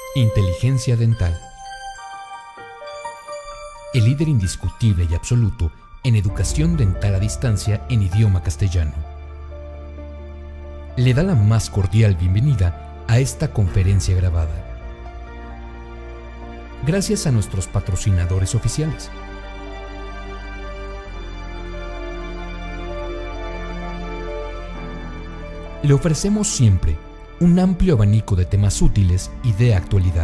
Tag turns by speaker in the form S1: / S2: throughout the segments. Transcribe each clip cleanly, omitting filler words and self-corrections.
S1: Inteligencia dental. El líder indiscutible y absoluto en educación dental a distancia en idioma castellano. Le da la más cordial bienvenida a esta conferencia grabada. Gracias a nuestros patrocinadores oficiales. Le ofrecemos siempre un amplio abanico de temas útiles y de actualidad,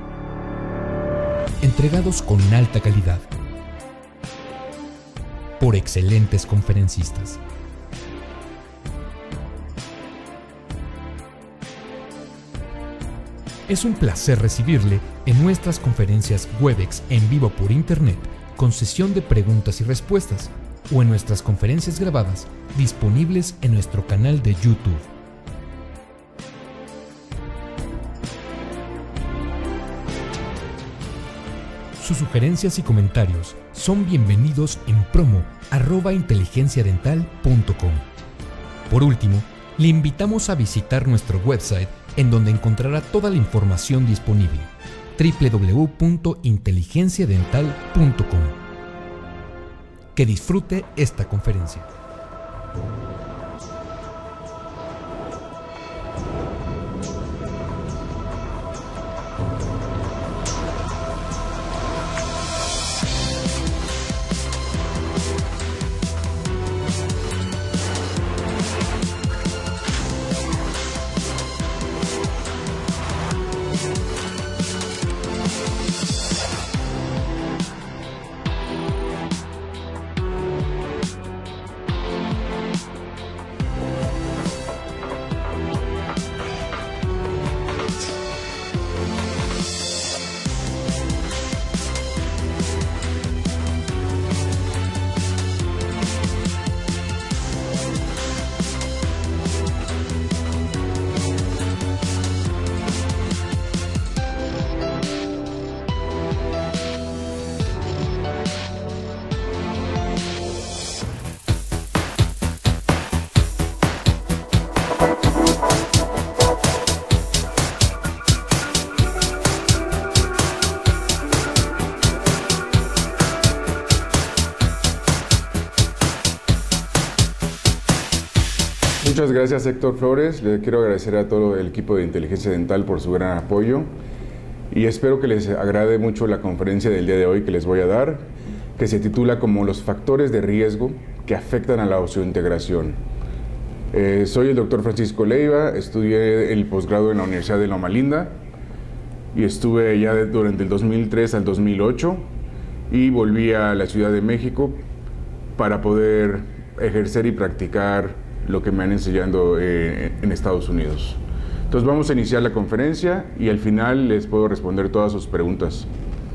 S1: entregados con alta calidad, por excelentes conferencistas. Es un placer recibirle en nuestras conferencias Webex en vivo por Internet, con sesión de preguntas y respuestas, o en nuestras conferencias grabadas disponibles en nuestro canal de YouTube. Sus sugerencias y comentarios son bienvenidos en promo@inteligenciadental.com. Por último, le invitamos a visitar nuestro website, en donde encontrará toda la información disponible: www.inteligenciadental.com. Que disfrute esta conferencia.
S2: Muchas gracias, Héctor Flores. Le quiero agradecer a todo el equipo de Inteligencia Dental por su gran apoyo y espero que les agrade mucho la conferencia del día de hoy que les voy a dar, que se titula como los factores de riesgo que afectan a la osseointegración. Soy el doctor Francisco Leiva, estudié el posgrado en la Universidad de Loma Linda y estuve allá durante el 2003 al 2008 y volví a la Ciudad de México para poder ejercer y practicar lo que me han enseñado en Estados Unidos. Entonces vamos a iniciar la conferencia y al final les puedo responder todas sus preguntas.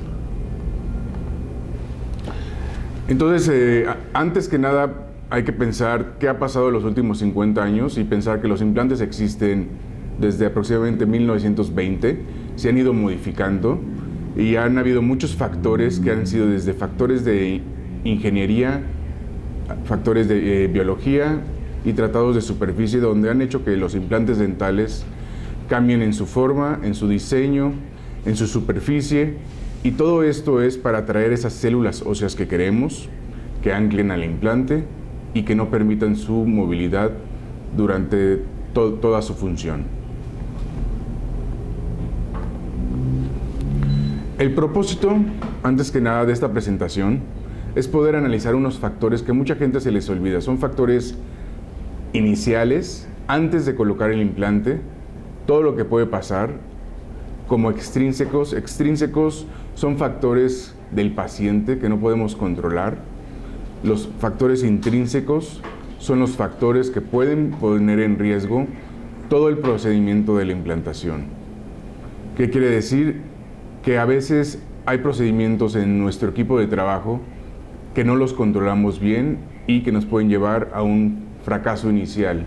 S2: Entonces, antes que nada hay que pensar qué ha pasado en los últimos 50 años y pensar que los implantes existen desde aproximadamente 1920, se han ido modificando y han habido muchos factores que han sido desde factores de ingeniería, factores de biología y tratados de superficie, donde han hecho que los implantes dentales cambien en su forma, en su diseño, en su superficie, y todo esto es para atraer esas células óseas que queremos, que anclen al implante y que no permitan su movilidad durante toda su función. El propósito, antes que nada, de esta presentación es poder analizar unos factores que mucha gente se les olvida. Son factores iniciales, antes de colocar el implante, todo lo que puede pasar, como extrínsecos. Extrínsecos son factores del paciente que no podemos controlar. Los factores intrínsecos son los factores que pueden poner en riesgo todo el procedimiento de la implantación. ¿Qué quiere decir? Que a veces hay procedimientos en nuestro equipo de trabajo que no los controlamos bien y que nos pueden llevar a un fracaso inicial.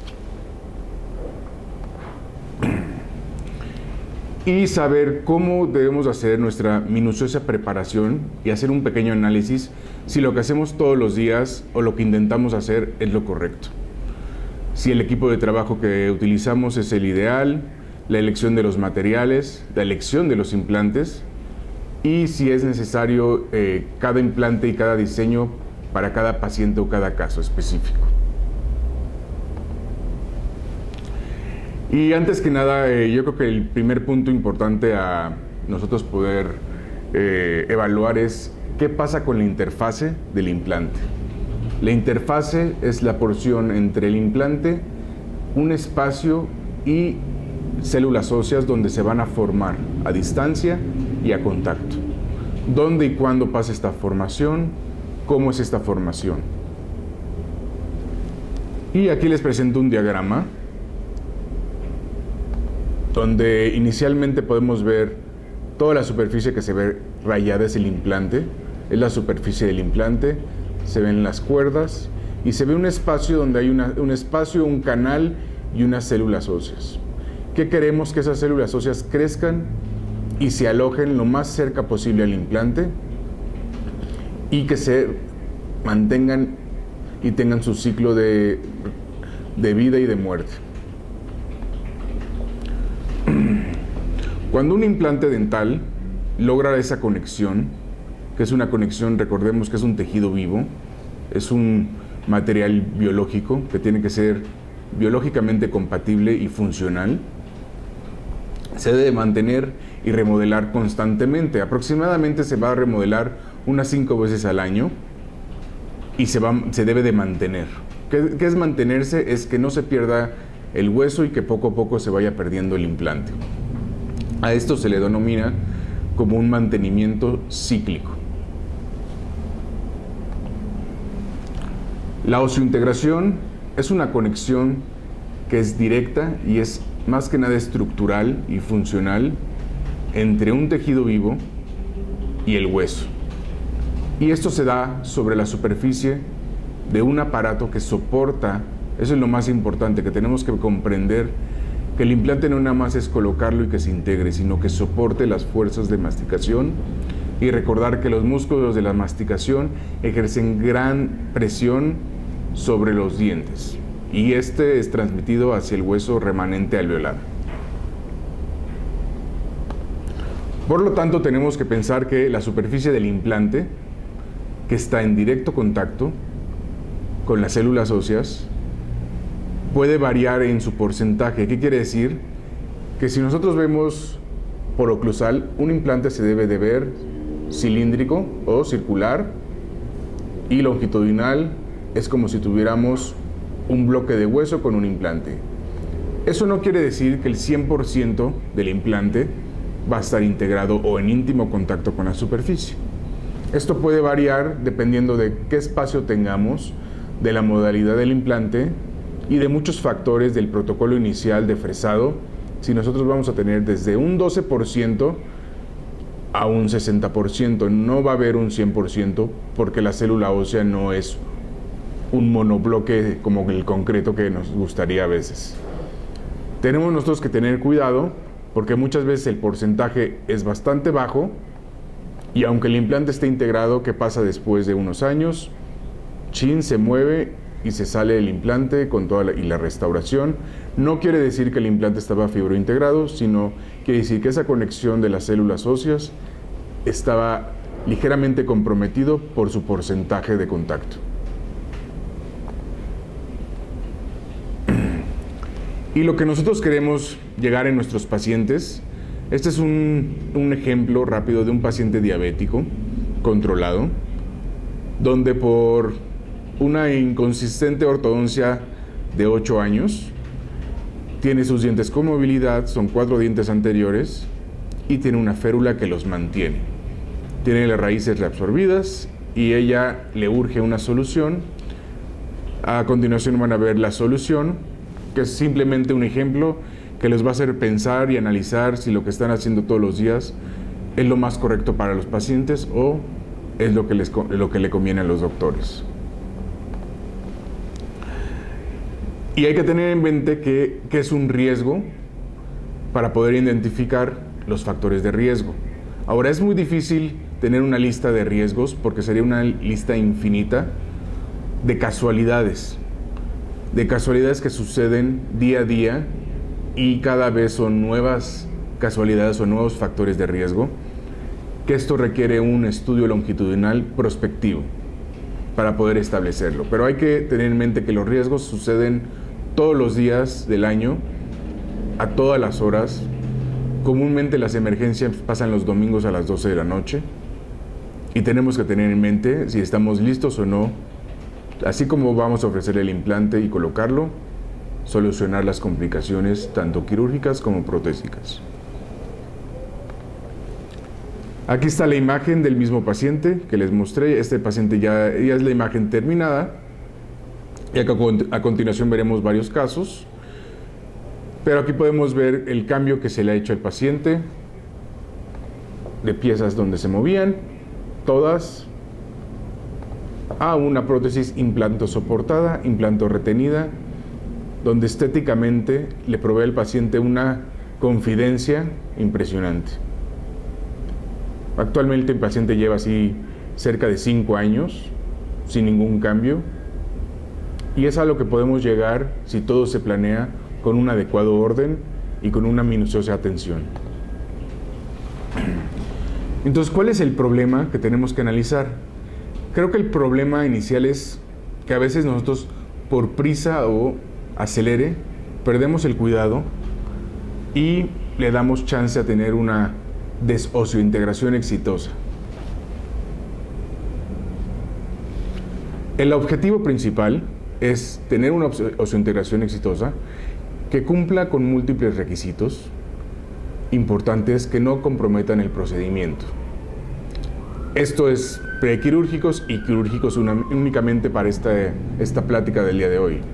S2: Y saber cómo debemos hacer nuestra minuciosa preparación y hacer un pequeño análisis si lo que hacemos todos los días o lo que intentamos hacer es lo correcto. Si el equipo de trabajo que utilizamos es el ideal, la elección de los materiales, la elección de los implantes y si es necesario cada implante y cada diseño para cada paciente o cada caso específico. Y antes que nada, yo creo que el primer punto importante a nosotros poder evaluar es qué pasa con la interfase del implante. La interfase es la porción entre el implante, un espacio y células óseas donde se van a formar a distancia y a contacto. ¿Dónde y cuándo pasa esta formación? ¿Cómo es esta formación? Y aquí les presento un diagrama donde inicialmente podemos ver toda la superficie que se ve rayada es el implante, es la superficie del implante, se ven las cuerdas y se ve un espacio donde hay un espacio, un canal y unas células óseas. ¿Qué queremos? Que esas células óseas crezcan y se alojen lo más cerca posible al implante y que se mantengan y tengan su ciclo de vida y de muerte. Cuando un implante dental logra esa conexión, que es una conexión, recordemos que es un tejido vivo, es un material biológico que tiene que ser biológicamente compatible y funcional, se debe mantener y remodelar constantemente. Aproximadamente se va a remodelar unas 5 veces al año y se debe de mantener. ¿Qué es mantenerse? Es que no se pierda el hueso y que poco a poco se vaya perdiendo el implante. A esto se le denomina como un mantenimiento cíclico. La osseointegración es una conexión que es directa y es más que nada estructural y funcional entre un tejido vivo y el hueso. Y esto se da sobre la superficie de un aparato que soporta, eso es lo más importante, que tenemos que comprender que el implante no nada más es colocarlo y que se integre, sino que soporte las fuerzas de masticación y recordar que los músculos de la masticación ejercen gran presión sobre los dientes y este es transmitido hacia el hueso remanente alveolar. Por lo tanto, tenemos que pensar que la superficie del implante, que está en directo contacto con las células óseas, puede variar en su porcentaje. ¿Qué quiere decir? Que si nosotros vemos por oclusal, un implante se debe de ver cilíndrico o circular y longitudinal es como si tuviéramos un bloque de hueso con un implante. Eso no quiere decir que el 100% del implante va a estar integrado o en íntimo contacto con la superficie. Esto puede variar dependiendo de qué espacio tengamos, de la modalidad del implante y de muchos factores del protocolo inicial de fresado. Si nosotros vamos a tener desde un 12% a un 60%, no va a haber un 100% porque la célula ósea no es un monobloque como el concreto que nos gustaría a veces. Tenemos nosotros que tener cuidado porque muchas veces el porcentaje es bastante bajo y aunque el implante esté integrado, ¿qué pasa después de unos años? Se mueve y se sale el implante con toda la restauración. No quiere decir que el implante estaba fibrointegrado, sino quiere decir que esa conexión de las células óseas estaba ligeramente comprometido por su porcentaje de contacto. Y lo que nosotros queremos llegar en nuestros pacientes, este es un ejemplo rápido de un paciente diabético controlado, donde por una inconsistente ortodoncia de 8 años, tiene sus dientes con movilidad, son 4 dientes anteriores y tiene una férula que los mantiene. Tiene las raíces reabsorbidas y ella le urge una solución. A continuación van a ver la solución, que es simplemente un ejemplo que les va a hacer pensar y analizar si lo que están haciendo todos los días es lo más correcto para los pacientes o es lo que le conviene a los doctores. Y hay que tener en mente que es un riesgo para poder identificar los factores de riesgo. Ahora, es muy difícil tener una lista de riesgos porque sería una lista infinita de casualidades que suceden día a día y cada vez son nuevas casualidades o nuevos factores de riesgo, que esto requiere un estudio longitudinal prospectivo para poder establecerlo. Pero hay que tener en mente que los riesgos suceden todos los días del año, a todas las horas. Comúnmente las emergencias pasan los domingos a las 12 de la noche y tenemos que tener en mente si estamos listos o no, así como vamos a ofrecer el implante y colocarlo, solucionar las complicaciones tanto quirúrgicas como protésicas. Aquí está la imagen del mismo paciente que les mostré. Este paciente ya es la imagen terminada y a continuación veremos varios casos. Pero aquí podemos ver el cambio que se le ha hecho al paciente de piezas donde se movían, todas, a una prótesis implanto soportada, implanto retenida, donde estéticamente le provee al paciente una confidencia impresionante. Actualmente el paciente lleva así cerca de 5 años sin ningún cambio y es a lo que podemos llegar si todo se planea con un adecuado orden y con una minuciosa atención. Entonces, ¿cuál es el problema que tenemos que analizar? Creo que el problema inicial es que a veces nosotros, por prisa o acelere, perdemos el cuidado y le damos chance a tener una desociointegración exitosa. El objetivo principal es tener una ociointegración exitosa que cumpla con múltiples requisitos importantes que no comprometan el procedimiento. Esto es prequirúrgicos y quirúrgicos únicamente para esta plática del día de hoy.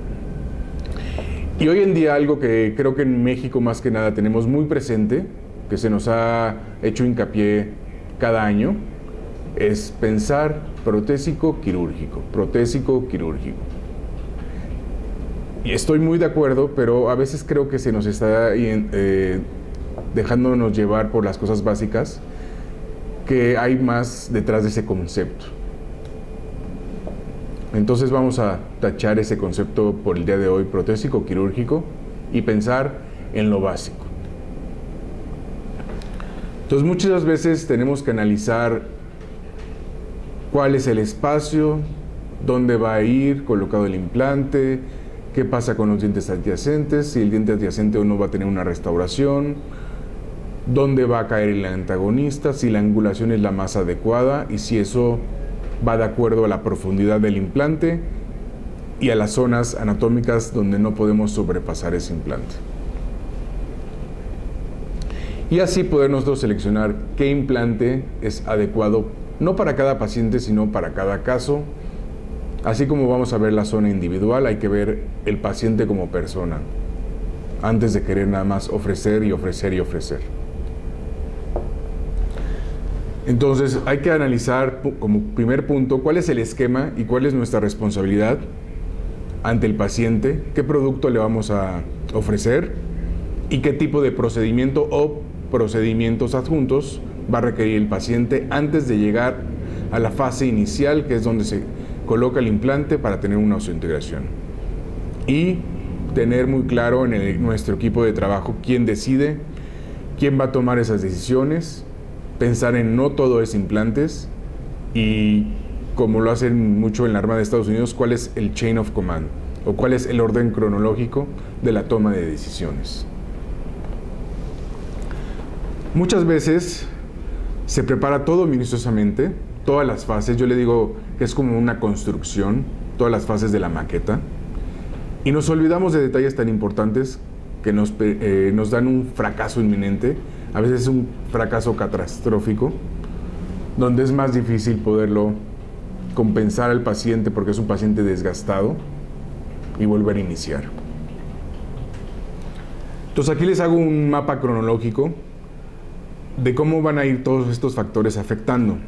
S2: Y hoy en día algo que creo que en México más que nada tenemos muy presente, que se nos ha hecho hincapié cada año, es pensar protésico quirúrgico, protésico quirúrgico. Y estoy muy de acuerdo, pero a veces creo que se nos está dejándonos llevar por las cosas básicas, que hay más detrás de ese concepto. Entonces vamos a tachar ese concepto por el día de hoy, protésico quirúrgico, y pensar en lo básico. Entonces muchas veces tenemos que analizar cuál es el espacio, dónde va a ir colocado el implante, qué pasa con los dientes adyacentes, si el diente adyacente o no va a tener una restauración, dónde va a caer el antagonista, si la angulación es la más adecuada y si eso va de acuerdo a la profundidad del implante y a las zonas anatómicas donde no podemos sobrepasar ese implante. Y así poder nosotros seleccionar qué implante es adecuado, no para cada paciente, sino para cada caso. Así como vamos a ver la zona individual, hay que ver el paciente como persona, antes de querer nada más ofrecer y ofrecer y ofrecer. Entonces hay que analizar como primer punto cuál es el esquema y cuál es nuestra responsabilidad ante el paciente, qué producto le vamos a ofrecer y qué tipo de procedimiento o procedimientos adjuntos va a requerir el paciente antes de llegar a la fase inicial, que es donde se coloca el implante para tener una osseointegración. Y tener muy claro en nuestro equipo de trabajo quién decide, quién va a tomar esas decisiones, pensar en no todo es implantes y, como lo hacen mucho en la Armada de Estados Unidos, cuál es el chain of command o cuál es el orden cronológico de la toma de decisiones. Muchas veces se prepara todo minuciosamente, todas las fases. Yo le digo que es como una construcción, todas las fases de la maqueta, y nos olvidamos de detalles tan importantes que nos dan un fracaso inminente, a veces un fracaso catastrófico, donde es más difícil poderlo compensar al paciente porque es un paciente desgastado y volver a iniciar. Entonces aquí les hago un mapa cronológico de cómo van a ir todos estos factores afectando.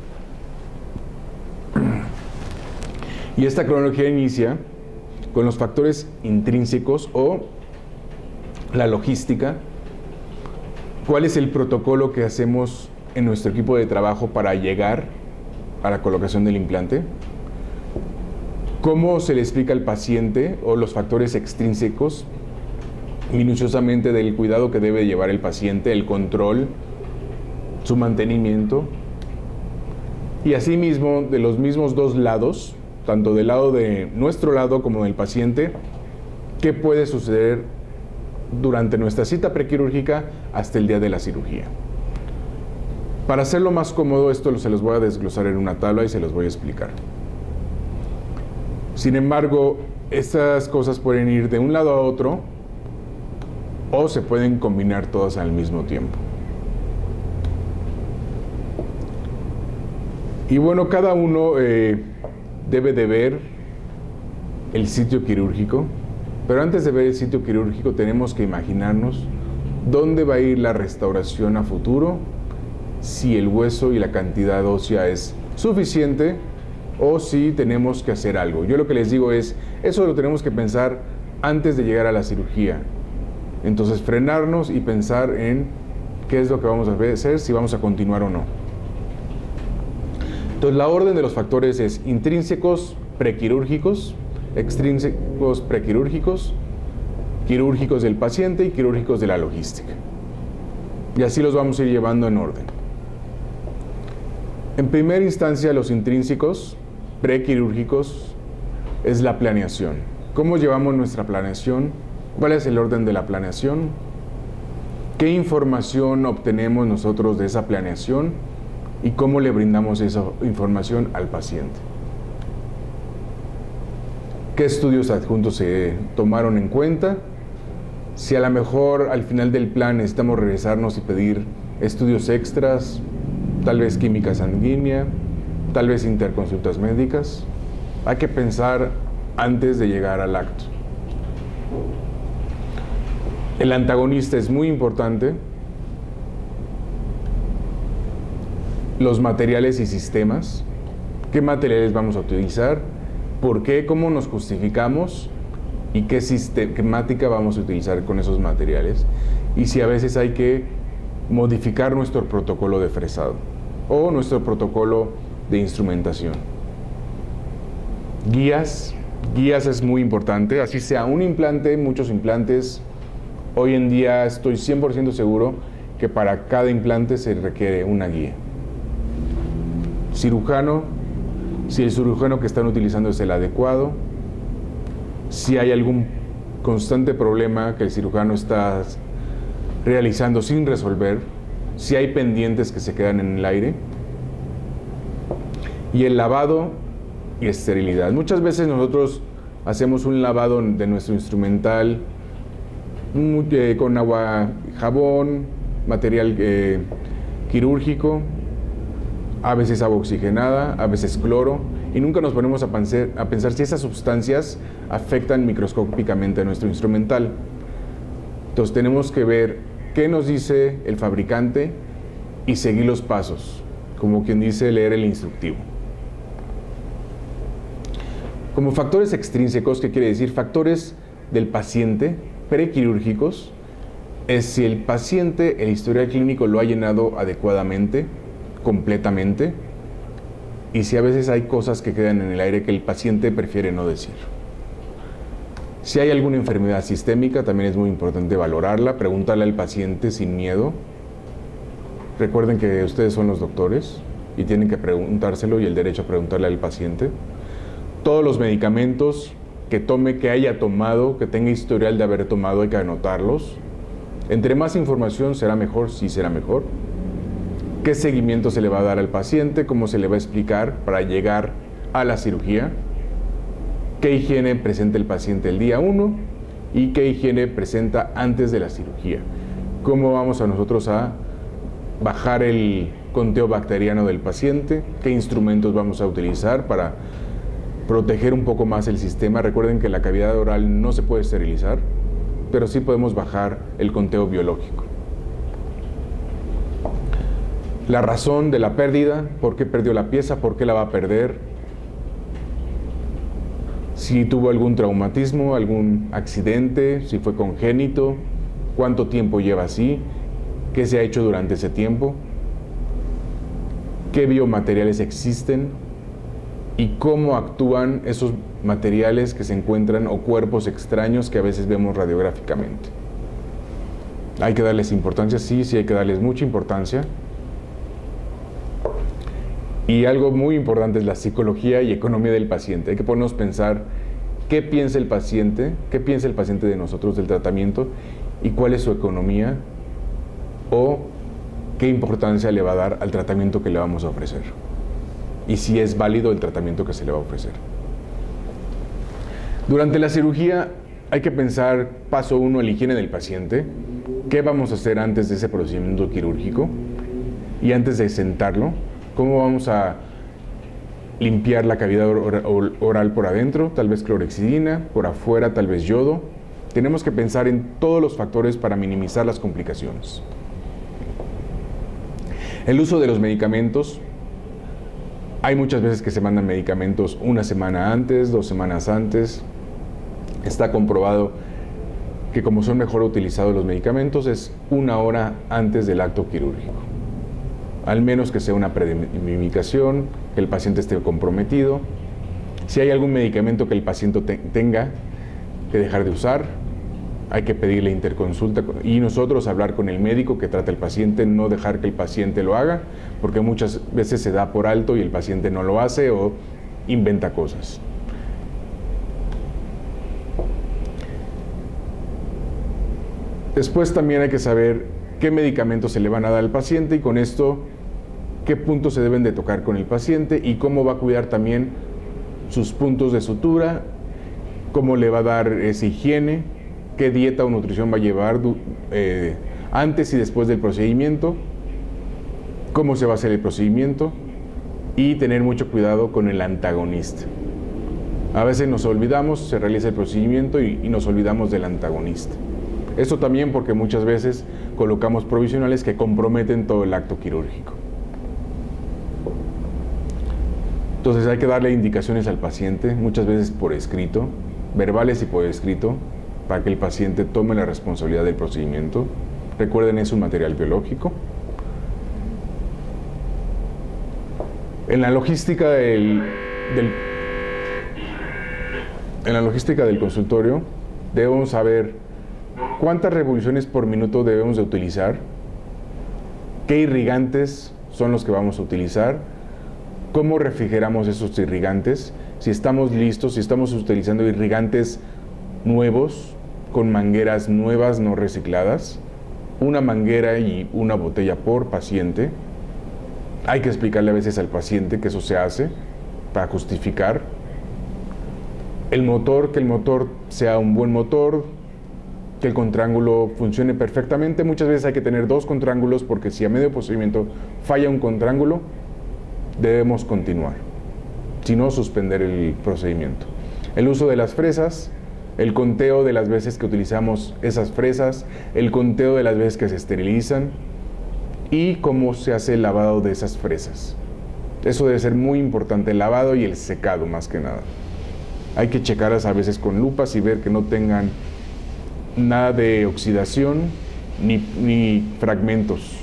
S2: Y esta cronología inicia con los factores intrínsecos o la logística. ¿Cuál es el protocolo que hacemos en nuestro equipo de trabajo para llegar a la colocación del implante? ¿Cómo se le explica al paciente o los factores extrínsecos minuciosamente del cuidado que debe llevar el paciente, el control, su mantenimiento, y asimismo de los mismos dos lados, tanto del lado de nuestro lado como del paciente, qué puede suceder durante nuestra cita prequirúrgica hasta el día de la cirugía. Para hacerlo más cómodo, esto se los voy a desglosar en una tabla y se los voy a explicar. Sin embargo, estas cosas pueden ir de un lado a otro o se pueden combinar todas al mismo tiempo. Y bueno, cada uno debe de ver el sitio quirúrgico, pero antes de ver el sitio quirúrgico tenemos que imaginarnos dónde va a ir la restauración a futuro, si el hueso y la cantidad ósea es suficiente o si tenemos que hacer algo. Yo lo que les digo es, eso lo tenemos que pensar antes de llegar a la cirugía. Entonces frenarnos y pensar en qué es lo que vamos a hacer, si vamos a continuar o no. Entonces la orden de los factores es intrínsecos prequirúrgicos, extrínsecos prequirúrgicos, quirúrgicos del paciente y quirúrgicos de la logística. Y así los vamos a ir llevando en orden. En primera instancia, los intrínsecos prequirúrgicos es la planeación. ¿Cómo llevamos nuestra planeación? ¿Cuál es el orden de la planeación? ¿Qué información obtenemos nosotros de esa planeación? ¿Y cómo le brindamos esa información al paciente? ¿Qué estudios adjuntos se tomaron en cuenta? Si a lo mejor al final del plan necesitamos regresarnos y pedir estudios extras, tal vez química sanguínea, tal vez interconsultas médicas, hay que pensar antes de llegar al acto. El antagonista es muy importante. Los materiales y sistemas. ¿Qué materiales vamos a utilizar? ¿Por qué? ¿Cómo nos justificamos? ¿Y qué sistemática vamos a utilizar con esos materiales? Y si a veces hay que modificar nuestro protocolo de fresado o nuestro protocolo de instrumentación. Guías es muy importante, así sea un implante, muchos implantes. Hoy en día estoy 100% seguro que para cada implante se requiere una guía. Cirujano, si el cirujano que están utilizando es el adecuado, si hay algún constante problema que el cirujano está realizando sin resolver, si hay pendientes que se quedan en el aire, y el lavado y esterilidad. Muchas veces nosotros hacemos un lavado de nuestro instrumental con agua, jabón, material quirúrgico, a veces agua oxigenada, a veces cloro, y nunca nos ponemos a pensar si esas sustancias afectan microscópicamente a nuestro instrumental. Entonces tenemos que ver qué nos dice el fabricante y seguir los pasos, como quien dice leer el instructivo. Como factores extrínsecos, ¿qué quiere decir? Factores del paciente prequirúrgicos, es si el paciente, el historial clínico lo ha llenado adecuadamente, completamente, y si a veces hay cosas que quedan en el aire que el paciente prefiere no decir. Si hay alguna enfermedad sistémica, también es muy importante valorarla, preguntarle al paciente sin miedo. Recuerden que ustedes son los doctores y tienen que preguntárselo y el derecho a preguntarle al paciente. Todos los medicamentos que tome, que haya tomado, que tenga historial de haber tomado, hay que anotarlos. Entre más información será mejor, sí será mejor. ¿Qué seguimiento se le va a dar al paciente? ¿Cómo se le va a explicar para llegar a la cirugía? ¿Qué higiene presenta el paciente el día 1? ¿Y qué higiene presenta antes de la cirugía? ¿Cómo vamos a nosotros a bajar el conteo bacteriano del paciente? ¿Qué instrumentos vamos a utilizar para proteger un poco más el sistema? Recuerden que la cavidad oral no se puede esterilizar, pero sí podemos bajar el conteo biológico. La razón de la pérdida, por qué perdió la pieza, por qué la va a perder, si tuvo algún traumatismo, algún accidente, si fue congénito, cuánto tiempo lleva así, qué se ha hecho durante ese tiempo, qué biomateriales existen y cómo actúan esos materiales que se encuentran o cuerpos extraños que a veces vemos radiográficamente. ¿Hay que darles importancia? Sí, sí hay que darles mucha importancia. Y algo muy importante es la psicología y economía del paciente. Hay que ponernos a pensar qué piensa el paciente de nosotros, del tratamiento, y cuál es su economía o qué importancia le va a dar al tratamiento que le vamos a ofrecer. Y si es válido el tratamiento que se le va a ofrecer. Durante la cirugía hay que pensar, paso 1, la higiene del paciente. ¿Qué vamos a hacer antes de ese procedimiento quirúrgico? Y antes de sentarlo, ¿cómo vamos a limpiar la cavidad oral por adentro? Tal vez clorhexidina, por afuera tal vez yodo. Tenemos que pensar en todos los factores para minimizar las complicaciones. El uso de los medicamentos. Hay muchas veces que se mandan medicamentos una semana antes, 2 semanas antes. Está comprobado que como son mejor utilizados los medicamentos es 1 hora antes del acto quirúrgico. Al menos que sea una premedicación, que el paciente esté comprometido. Si hay algún medicamento que el paciente tenga que dejar de usar, hay que pedirle interconsulta y nosotros hablar con el médico que trata al paciente, no dejar que el paciente lo haga, porque muchas veces se da por alto y el paciente no lo hace o inventa cosas. Después también hay que saber qué medicamentos se le van a dar al paciente y con esto qué puntos se deben de tocar con el paciente y cómo va a cuidar también sus puntos de sutura, cómo le va a dar esa higiene, qué dieta o nutrición va a llevar antes y después del procedimiento, cómo se va a hacer el procedimiento y tener mucho cuidado con el antagonista. A veces nos olvidamos, se realiza el procedimiento y nos olvidamos del antagonista. Esto también porque muchas veces colocamos provisionales que comprometen todo el acto quirúrgico. Entonces hay que darle indicaciones al paciente, muchas veces por escrito, verbales y por escrito, para que el paciente tome la responsabilidad del procedimiento. Recuerden, es un material biológico. En la logística del consultorio debemos saber cuántas revoluciones por minuto debemos de utilizar, qué irrigantes son los que vamos a utilizar, cómo refrigeramos esos irrigantes, si estamos listos, si estamos utilizando irrigantes nuevos, con mangueras nuevas no recicladas, una manguera y una botella por paciente. Hay que explicarle a veces al paciente que eso se hace para justificar. El motor, que el motor sea un buen motor, que el contrángulo funcione perfectamente. Muchas veces hay que tener 2 contrángulos porque si a medio procedimiento falla un contrángulo, debemos continuar, si no suspender el procedimiento. El uso de las fresas, el conteo de las veces que utilizamos esas fresas, el conteo de las veces que se esterilizan y cómo se hace el lavado de esas fresas. Eso debe ser muy importante, el lavado y el secado más que nada. Hay que checarlas a veces con lupas y ver que no tengan nada de oxidación ni fragmentos.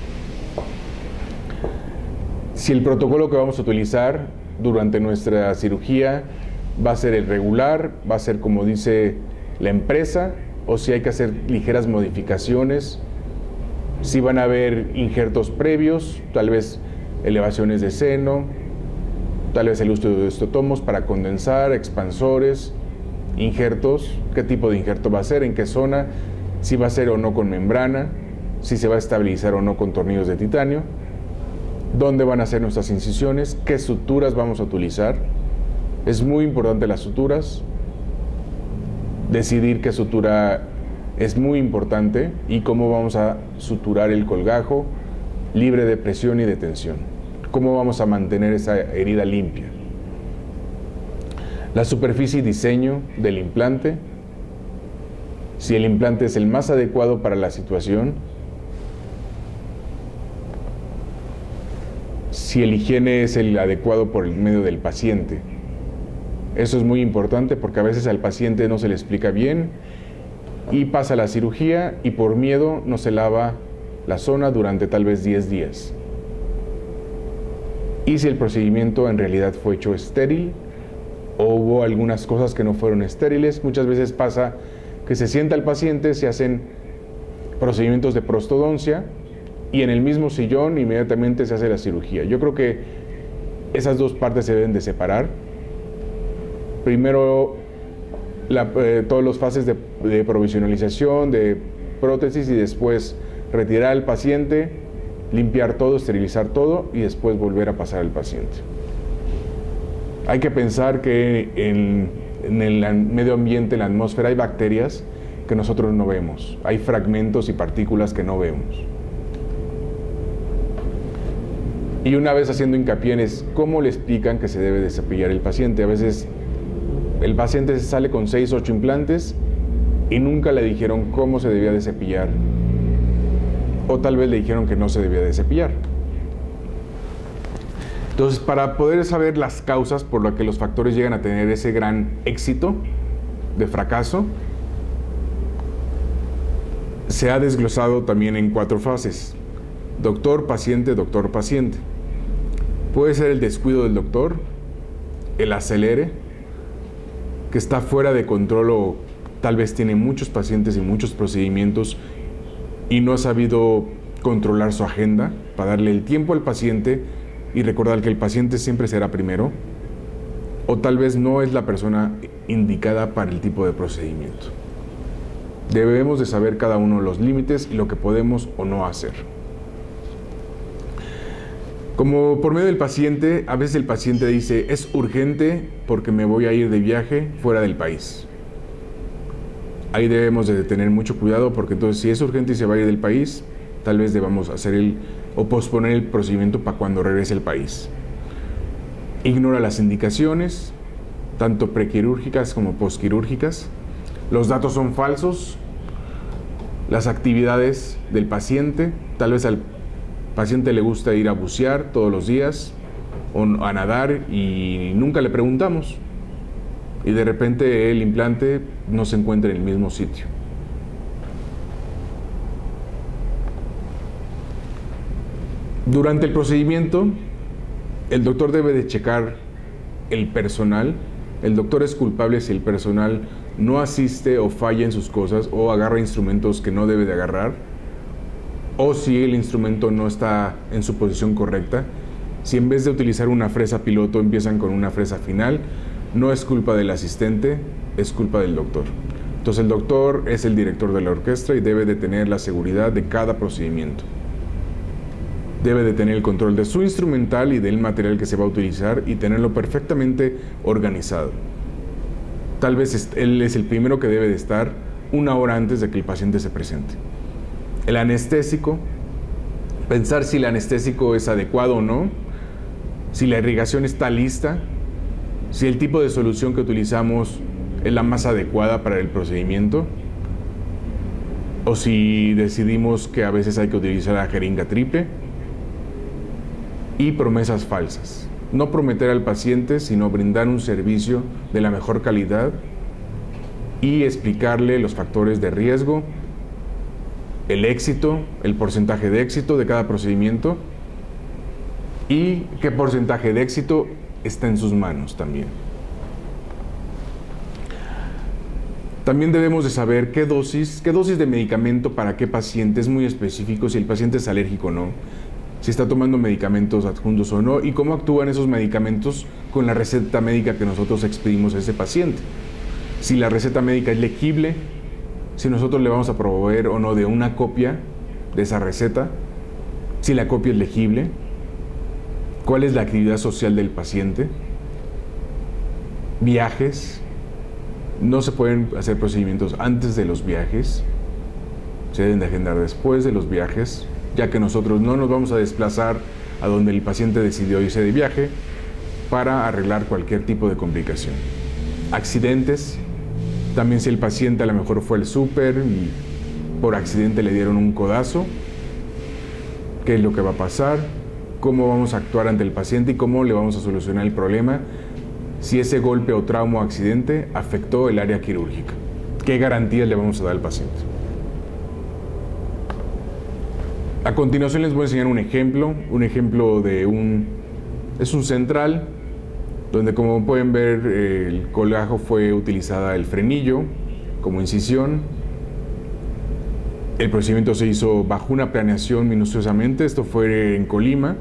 S2: Si el protocolo que vamos a utilizar durante nuestra cirugía va a ser el regular, va a ser como dice la empresa, o si hay que hacer ligeras modificaciones, si van a haber injertos previos, tal vez elevaciones de seno, tal vez el uso de osteotomos para condensar, expansores, injertos, qué tipo de injerto va a ser, en qué zona, si va a ser o no con membrana, si se va a estabilizar o no con tornillos de titanio, dónde van a ser nuestras incisiones, qué suturas vamos a utilizar. Es muy importante las suturas, decidir qué sutura es muy importante y cómo vamos a suturar el colgajo libre de presión y de tensión. Cómo vamos a mantener esa herida limpia. La superficie y diseño del implante, si el implante es el más adecuado para la situación, si el higiene es el adecuado por el medio del paciente. Eso es muy importante porque a veces al paciente no se le explica bien y pasa la cirugía y por miedo no se lava la zona durante tal vez 10 días. Y si el procedimiento en realidad fue hecho estéril o hubo algunas cosas que no fueron estériles, muchas veces pasa que se sienta el paciente, se hacen procedimientos de prostodoncia, y en el mismo sillón inmediatamente se hace la cirugía. Yo creo que esas dos partes se deben de separar. Primero, todas las fases de provisionalización, de prótesis, y después retirar al paciente, limpiar todo, esterilizar todo y después volver a pasar al paciente. Hay que pensar que en el medio ambiente, en la atmósfera, hay bacterias que nosotros no vemos. Hay fragmentos y partículas que no vemos. Y una vez haciendo hincapié en cómo le explican que se debe de cepillar el paciente. A veces el paciente sale con 6 o 8 implantes y nunca le dijeron cómo se debía de cepillar. O tal vez le dijeron que no se debía de cepillar. Entonces, para poder saber las causas por las que los factores llegan a tener ese gran éxito de fracaso, se ha desglosado también en 4 fases: doctor, paciente, doctor, paciente. Puede ser el descuido del doctor, el acelere, que está fuera de control o tal vez tiene muchos pacientes y muchos procedimientos y no ha sabido controlar su agenda para darle el tiempo al paciente y recordar que el paciente siempre será primero, o tal vez no es la persona indicada para el tipo de procedimiento. Debemos de saber cada uno de los límites y lo que podemos o no hacer. Como por medio del paciente, a veces el paciente dice: es urgente porque me voy a ir de viaje fuera del país. Ahí debemos de tener mucho cuidado, porque entonces si es urgente y se va a ir del país, tal vez debamos hacer o posponer el procedimiento para cuando regrese al país. Ignora las indicaciones, tanto prequirúrgicas como posquirúrgicas. Los datos son falsos. Las actividades del paciente, tal vez al paciente le gusta ir a bucear todos los días o a nadar y nunca le preguntamos, y de repente el implante no se encuentra en el mismo sitio. Durante el procedimiento, el doctor debe de checar el personal. El doctor es culpable si el personal no asiste o falla en sus cosas o agarra instrumentos que no debe de agarrar, o si el instrumento no está en su posición correcta. Si en vez de utilizar una fresa piloto empiezan con una fresa final, no es culpa del asistente, es culpa del doctor. Entonces el doctor es el director de la orquesta y debe de tener la seguridad de cada procedimiento. Debe de tener el control de su instrumental y del material que se va a utilizar y tenerlo perfectamente organizado. Tal vez él es el primero que debe de estar 1 hora antes de que el paciente se presente. El anestésico, pensar si el anestésico es adecuado o no, si la irrigación está lista, si el tipo de solución que utilizamos es la más adecuada para el procedimiento, o si decidimos que a veces hay que utilizar la jeringa triple. Y promesas falsas. No prometer al paciente, sino brindar un servicio de la mejor calidad y explicarle los factores de riesgo, el éxito, el porcentaje de éxito de cada procedimiento y qué porcentaje de éxito está en sus manos también. También debemos de saber qué dosis de medicamento para qué paciente, es muy específico, si el paciente es alérgico o no, si está tomando medicamentos adjuntos o no, y cómo actúan esos medicamentos con la receta médica que nosotros expedimos a ese paciente. Si la receta médica es legible, si nosotros le vamos a proveer o no de una copia de esa receta, si la copia es legible, cuál es la actividad social del paciente, viajes. No se pueden hacer procedimientos antes de los viajes, se deben de agendar después de los viajes, ya que nosotros no nos vamos a desplazar a donde el paciente decidió irse de viaje para arreglar cualquier tipo de complicación. Accidentes, también si el paciente a lo mejor fue al súper y por accidente le dieron un codazo, qué es lo que va a pasar, cómo vamos a actuar ante el paciente y cómo le vamos a solucionar el problema si ese golpe o trauma o accidente afectó el área quirúrgica. ¿Qué garantías le vamos a dar al paciente? A continuación les voy a enseñar un ejemplo de es un central, donde como pueden ver el colgajo fue utilizada el frenillo como incisión, El procedimiento se hizo bajo una planeación minuciosamente, esto fue en Colima,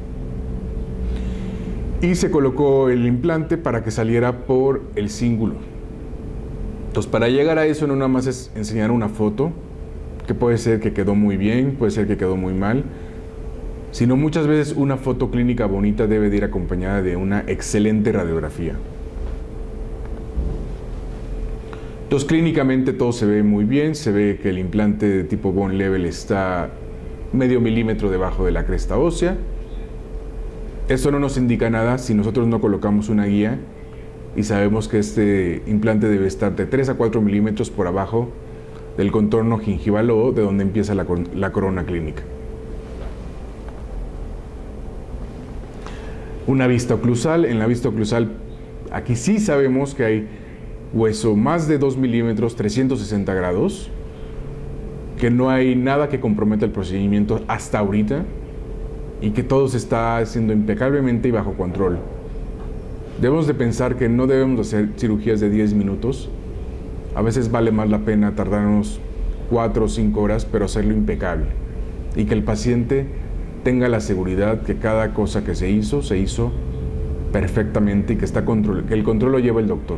S2: y se colocó el implante para que saliera por el cíngulo. Entonces, para llegar a eso no nada más es enseñar una foto, que puede ser que quedó muy bien, puede ser que quedó muy mal, sino muchas veces una foto clínica bonita debe de ir acompañada de una excelente radiografía. Entonces, clínicamente todo se ve muy bien, se ve que el implante de tipo bone level está medio milímetro debajo de la cresta ósea. Eso no nos indica nada si nosotros no colocamos una guía y sabemos que este implante debe estar de 3 a 4 milímetros por abajo del contorno gingival o de donde empieza la corona clínica. Una vista oclusal. En la vista oclusal, aquí sí sabemos que hay hueso más de 2 milímetros, 360 grados, que no hay nada que comprometa el procedimiento hasta ahorita y que todo se está haciendo impecablemente y bajo control. Debemos de pensar que no debemos hacer cirugías de 10 minutos. A veces vale más la pena tardarnos 4 o 5 horas, pero hacerlo impecable. Y que el paciente tenga la seguridad que cada cosa que se hizo perfectamente y que el control lo lleva el doctor.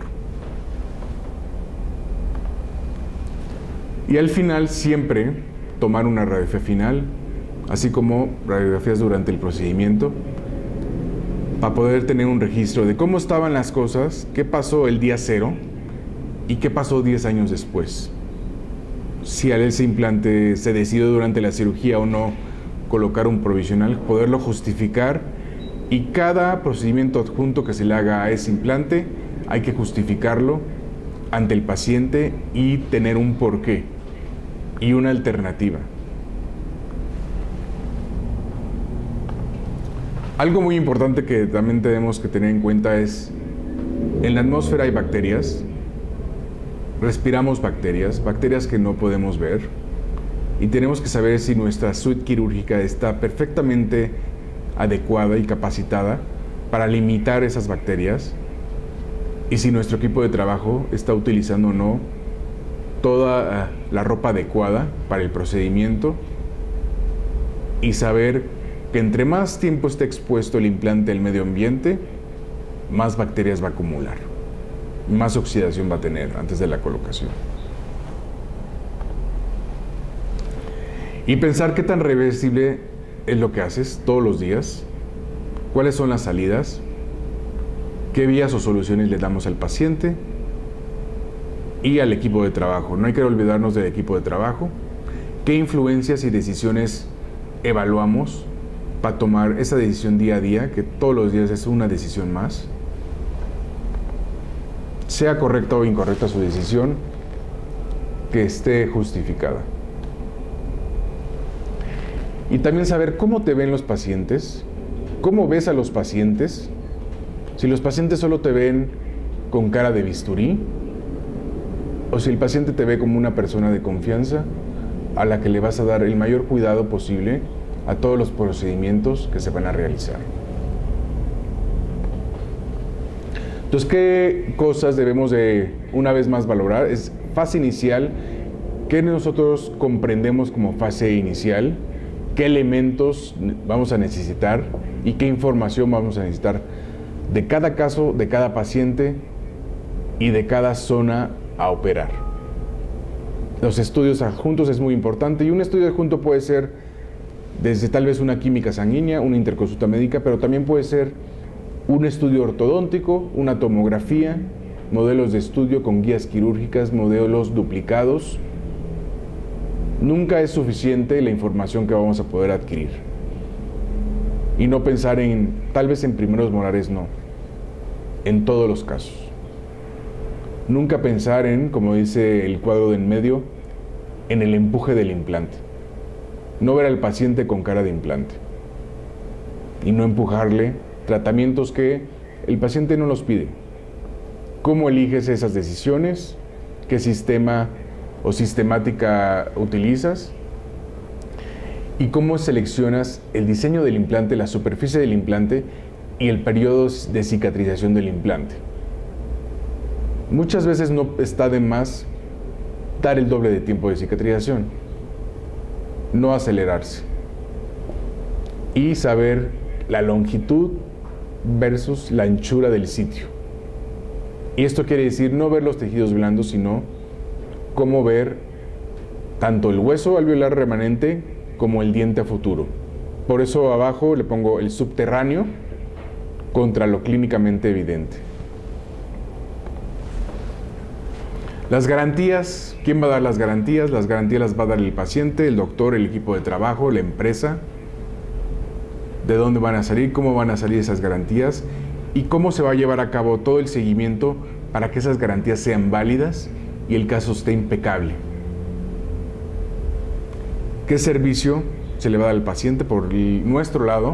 S2: Y al final siempre tomar una radiografía final, así como radiografías durante el procedimiento, para poder tener un registro de cómo estaban las cosas, qué pasó el día 0 y qué pasó 10 años después. Si a ese implante se decidió durante la cirugía o no colocar un provisional, poderlo justificar, y cada procedimiento adjunto que se le haga a ese implante hay que justificarlo ante el paciente y tener un porqué y una alternativa. Algo muy importante que también tenemos que tener en cuenta es, en la atmósfera hay bacterias, respiramos bacterias que no podemos ver, y tenemos que saber si nuestra suite quirúrgica está perfectamente adecuada y capacitada para limitar esas bacterias, y si nuestro equipo de trabajo está utilizando o no toda la ropa adecuada para el procedimiento, y saber que entre más tiempo esté expuesto el implante al medio ambiente, más bacterias va a acumular, más oxidación va a tener antes de la colocación. Y pensar qué tan reversible es lo que haces todos los días, cuáles son las salidas, qué vías o soluciones le damos al paciente y al equipo de trabajo. No hay que olvidarnos del equipo de trabajo, qué influencias y decisiones evaluamos para tomar esa decisión día a día, que todos los días es una decisión más. Sea correcta o incorrecta su decisión, que esté justificada. Y también saber cómo te ven los pacientes, cómo ves a los pacientes. Si los pacientes solo te ven con cara de bisturí, o si el paciente te ve como una persona de confianza a la que le vas a dar el mayor cuidado posible a todos los procedimientos que se van a realizar. Entonces, ¿qué cosas debemos de una vez más valorar? Es fase inicial, ¿qué nosotros comprendemos como fase inicial? ¿Qué elementos vamos a necesitar y qué información vamos a necesitar de cada caso, de cada paciente y de cada zona a operar? Los estudios adjuntos es muy importante, y un estudio adjunto puede ser desde tal vez una química sanguínea, una interconsulta médica, pero también puede ser un estudio ortodóntico, una tomografía, modelos de estudio con guías quirúrgicas, modelos duplicados. Nunca es suficiente la información que vamos a poder adquirir. Y no pensar tal vez en primeros molares, no. En todos los casos. Nunca pensar como dice el cuadro de en medio, en el empuje del implante. No ver al paciente con cara de implante. Y no empujarle tratamientos que el paciente no los pide. ¿Cómo eliges esas decisiones? ¿Qué sistema o sistemática utilizas? ¿Y cómo seleccionas el diseño del implante, la superficie del implante y el periodo de cicatrización del implante? Muchas veces no está de más dar el doble de tiempo de cicatrización. no acelerarse y saber la longitud versus la anchura del sitio. Y esto quiere decir no ver los tejidos blandos, sino cómo ver tanto el hueso alveolar remanente como el diente a futuro. Por eso abajo le pongo el subterráneo contra lo clínicamente evidente. Las garantías, ¿quién va a dar las garantías? Las garantías las va a dar el paciente, el doctor, el equipo de trabajo, la empresa. ¿De dónde van a salir? ¿Cómo van a salir esas garantías? ¿Y cómo se va a llevar a cabo todo el seguimiento para que esas garantías sean válidas y el caso esté impecable? ¿Qué servicio se le va a dar al paciente por nuestro lado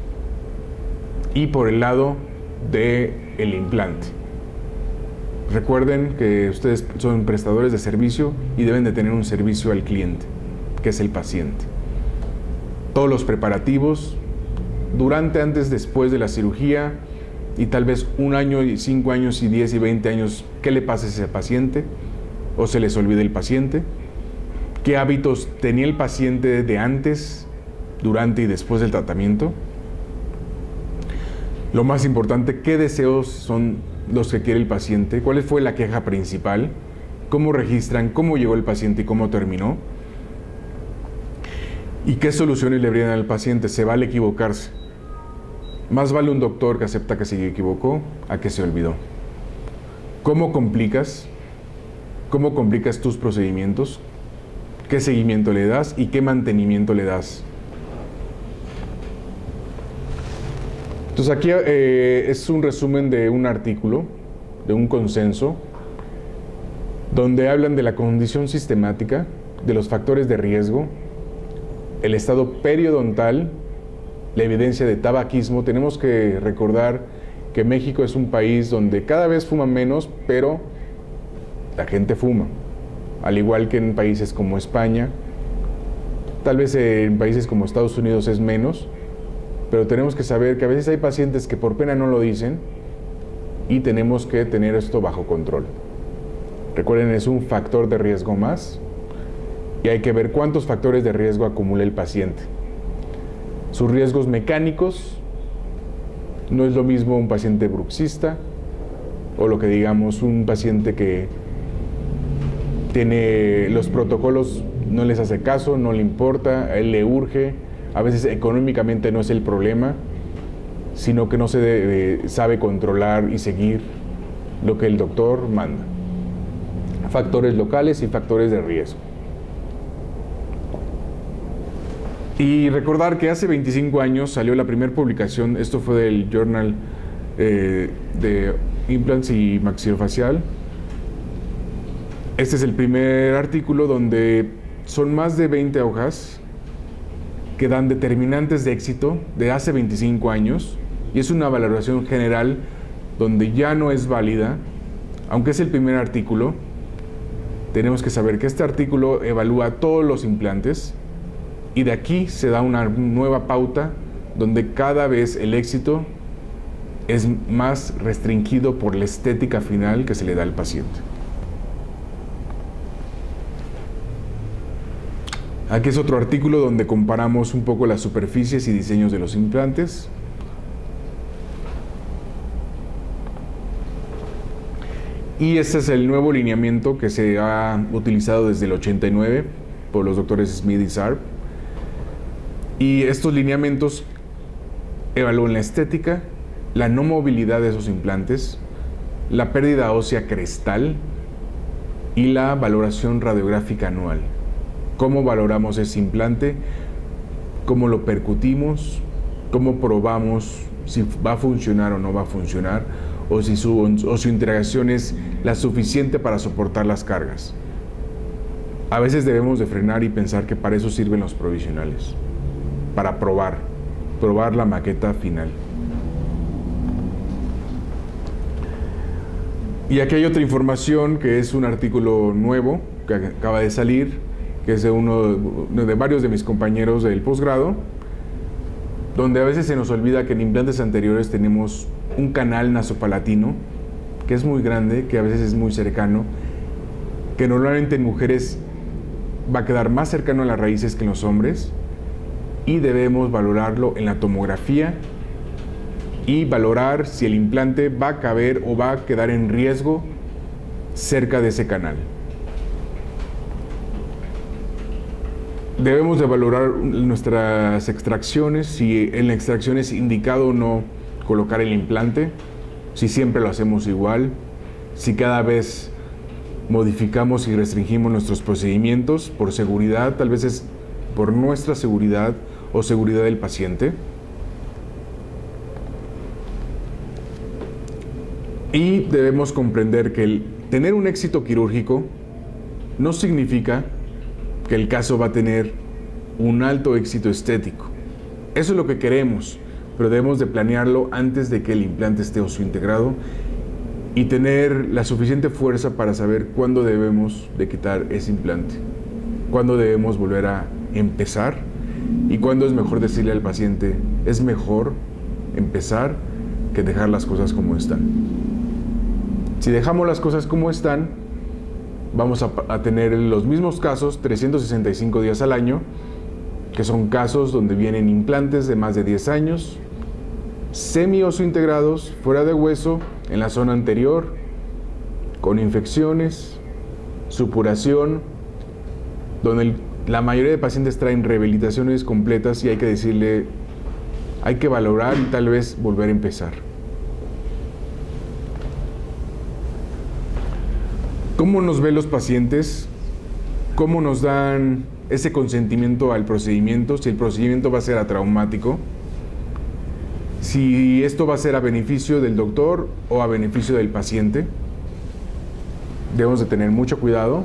S2: y por el lado del implante? Recuerden que ustedes son prestadores de servicio y deben de tener un servicio al cliente, que es el paciente. Todos los preparativos, durante, antes, después de la cirugía, y tal vez 1 año, y 5 años, y 10 y 20 años, ¿qué le pasa a ese paciente? ¿O se les olvida el paciente? ¿Qué hábitos tenía el paciente de antes, durante y después del tratamiento? Lo más importante, ¿qué deseos son los que quiere el paciente? ¿Cuál fue la queja principal? ¿Cómo registran? ¿Cómo llegó el paciente y cómo terminó? ¿Y qué soluciones le brindan al paciente? Se vale equivocarse. Más vale un doctor que acepta que se equivocó a que se olvidó. ¿Cómo complicas? ¿Cómo complicas tus procedimientos? ¿Qué seguimiento le das y qué mantenimiento le das? Entonces aquí es un resumen de un artículo, de un consenso, donde hablan de la condición sistemática, de los factores de riesgo, el estado periodontal, la evidencia de tabaquismo. Tenemos que recordar que México es un país donde cada vez fuman menos, pero la gente fuma, al igual que en países como España. Tal vez en países como Estados Unidos es menos, pero tenemos que saber que a veces hay pacientes que por pena no lo dicen y tenemos que tener esto bajo control. Recuerden, es un factor de riesgo más y hay que ver cuántos factores de riesgo acumula el paciente. Sus riesgos mecánicos, no es lo mismo un paciente bruxista o lo que digamos un paciente que tiene los protocolos, no les hace caso, no le importa, a él le urge. A veces económicamente no es el problema, sino que no se sabe controlar y seguir lo que el doctor manda. Factores locales y factores de riesgo. Y recordar que hace 25 años salió la primera publicación, esto fue del Journal de Implants y Maxilofacial. Este es el primer artículo donde son más de 20 hojas que dan determinantes de éxito de hace 25 años y es una valoración general donde ya no es válida, aunque es el primer artículo. Tenemos que saber que este artículo evalúa todos los implantes y de aquí se da una nueva pauta donde cada vez el éxito es más restringido por la estética final que se le da al paciente. Aquí es otro artículo donde comparamos un poco las superficies y diseños de los implantes. Y este es el nuevo lineamiento que se ha utilizado desde el 89 por los doctores Smith y Sharp. Y estos lineamientos evalúan la estética, la no movilidad de esos implantes, la pérdida ósea crestal y la valoración radiográfica anual. Cómo valoramos ese implante, cómo lo percutimos, cómo probamos si va a funcionar o no va a funcionar, o si su interacción es la suficiente para soportar las cargas. A veces debemos de frenar y pensar que para eso sirven los provisionales, para probar la maqueta final. Y aquí hay otra información que es un artículo nuevo que acaba de salir, que es de varios de mis compañeros del posgrado, donde a veces se nos olvida que en implantes anteriores tenemos un canal nasopalatino que es muy grande, que a veces es muy cercano, que normalmente en mujeres va a quedar más cercano a las raíces que en los hombres y debemos valorarlo en la tomografía y valorar si el implante va a caber o va a quedar en riesgo cerca de ese canal. Debemos de valorar nuestras extracciones, si en la extracción es indicado o no colocar el implante, si siempre lo hacemos igual, si cada vez modificamos y restringimos nuestros procedimientos por seguridad, tal vez es por nuestra seguridad o seguridad del paciente. Y debemos comprender que el tener un éxito quirúrgico no significa que el caso va a tener un alto éxito estético. Eso es lo que queremos, pero debemos de planearlo antes de que el implante esté osseointegrado y tener la suficiente fuerza para saber cuándo debemos de quitar ese implante, cuándo debemos volver a empezar y cuándo es mejor decirle al paciente, es mejor empezar que dejar las cosas como están. Si dejamos las cosas como están, vamos a tener los mismos casos 365 días al año, que son casos donde vienen implantes de más de 10 años, semi-osseointegrados, fuera de hueso, en la zona anterior, con infecciones, supuración, donde la mayoría de pacientes traen rehabilitaciones completas y hay que decirle, hay que valorar y tal vez volver a empezar. ¿Cómo nos ven los pacientes? ¿Cómo nos dan ese consentimiento al procedimiento? Si el procedimiento va a ser atraumático, si esto va a ser a beneficio del doctor o a beneficio del paciente. Debemos de tener mucho cuidado.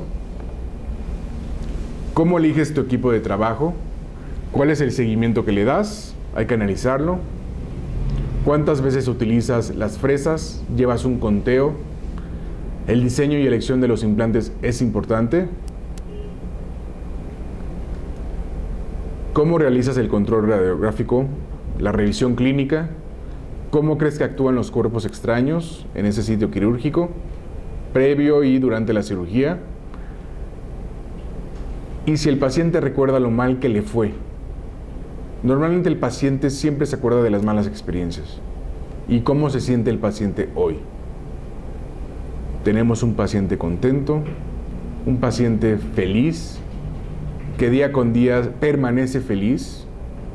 S2: ¿Cómo eliges tu equipo de trabajo? ¿Cuál es el seguimiento que le das? Hay que analizarlo. ¿Cuántas veces utilizas las fresas? ¿Llevas un conteo? El diseño y elección de los implantes es importante. ¿Cómo realizas el control radiográfico? La revisión clínica. ¿Cómo crees que actúan los cuerpos extraños en ese sitio quirúrgico, previo y durante la cirugía? Y si el paciente recuerda lo mal que le fue. Normalmente el paciente siempre se acuerda de las malas experiencias. ¿Y cómo se siente el paciente hoy? Tenemos un paciente contento, un paciente feliz, que día con día permanece feliz,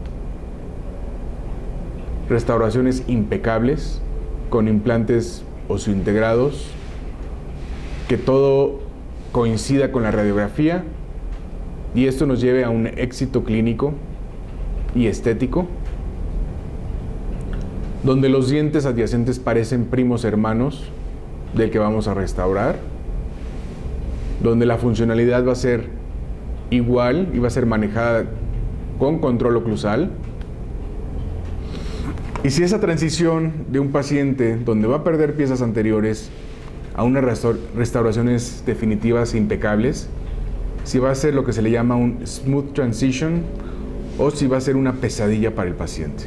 S2: restauraciones impecables, con implantes osseointegrados, que todo coincida con la radiografía y esto nos lleve a un éxito clínico y estético, donde los dientes adyacentes parecen primos hermanos del que vamos a restaurar, donde la funcionalidad va a ser igual y va a ser manejada con control oclusal. Y si esa transición de un paciente donde va a perder piezas anteriores a unas restauraciones definitivas e impecables, si va a ser lo que se le llama un smooth transition o si va a ser una pesadilla para el paciente.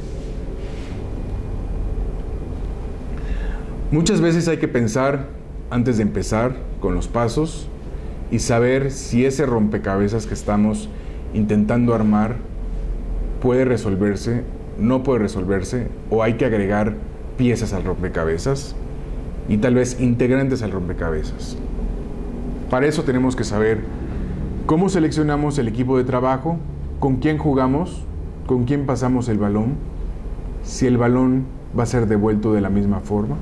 S2: Muchas veces hay que pensar antes de empezar con los pasos y saber si ese rompecabezas que estamos intentando armar puede resolverse, no puede resolverse, o hay que agregar piezas al rompecabezas y tal vez integrantes al rompecabezas. Para eso tenemos que saber cómo seleccionamos el equipo de trabajo, con quién jugamos, con quién pasamos el balón, si el balón va a ser devuelto de la misma forma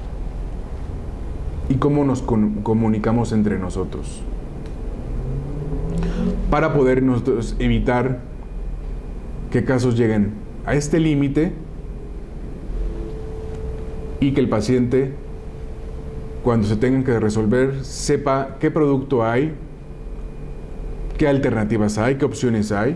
S2: y cómo nos comunicamos entre nosotros para poder nosotros evitar que casos lleguen a este límite y que el paciente, cuando se tengan que resolver, sepa qué producto hay, qué alternativas hay, qué opciones hay.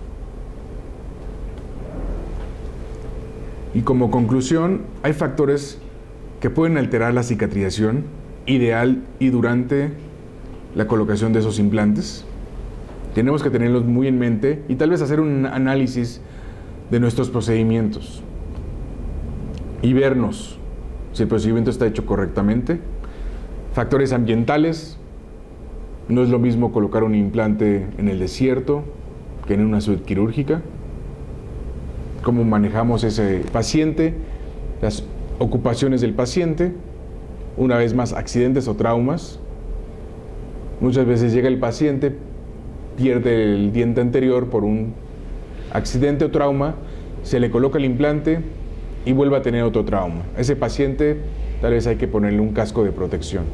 S2: Y como conclusión, hay factores que pueden alterar la cicatrización ideal y durante la colocación de esos implantes. Tenemos que tenerlos muy en mente y tal vez hacer un análisis de nuestros procedimientos y vernos si el procedimiento está hecho correctamente. Factores ambientales, No es lo mismo colocar un implante en el desierto que en una suite quirúrgica. Cómo manejamos ese paciente, las ocupaciones del paciente, una vez más accidentes o traumas. Muchas veces llega el paciente, pierde el diente anterior por un accidente o trauma, se le coloca el implante y vuelve a tener otro trauma. A ese paciente tal vez hay que ponerle un casco de protección.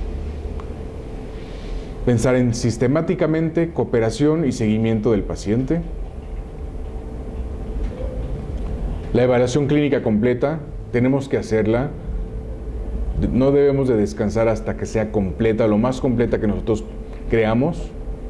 S2: Pensar en sistemáticamente cooperación y seguimiento del paciente. La evaluación clínica completa, tenemos que hacerla. No debemos de descansar hasta que sea completa, lo más completa que nosotros creamos.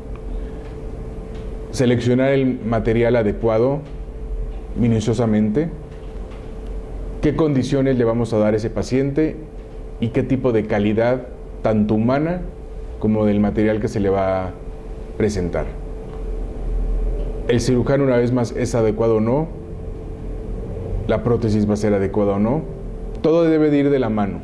S2: Seleccionar el material adecuado minuciosamente. Qué condiciones le vamos a dar a ese paciente y qué tipo de calidad, tanto humana como del material que se le va a presentar. El cirujano, una vez más, es adecuado o no. La prótesis va a ser adecuada o no. Todo debe de ir de la mano.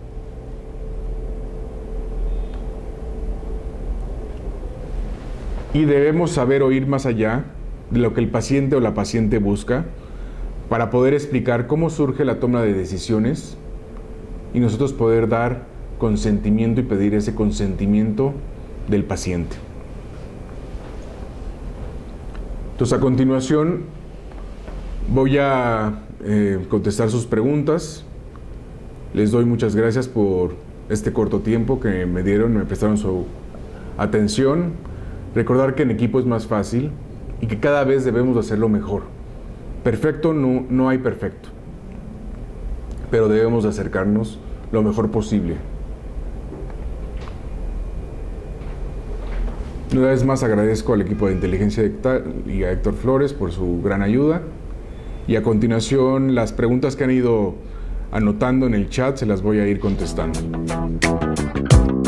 S2: Y debemos saber oír más allá de lo que el paciente o la paciente busca para poder explicar cómo surge la toma de decisiones y nosotros poder dar consentimiento y pedir ese consentimiento del paciente. Entonces, a continuación voy a contestar sus preguntas. Les doy muchas gracias por este corto tiempo que me dieron, me prestaron su atención. Recordar que en equipo es más fácil y que cada vez debemos hacerlo mejor. Perfecto, no hay perfecto, pero debemos acercarnos lo mejor posible. Una vez más agradezco al equipo de inteligencia y a Héctor Flores por su gran ayuda. Y a continuación, las preguntas que han ido anotando en el chat se las voy a ir contestando.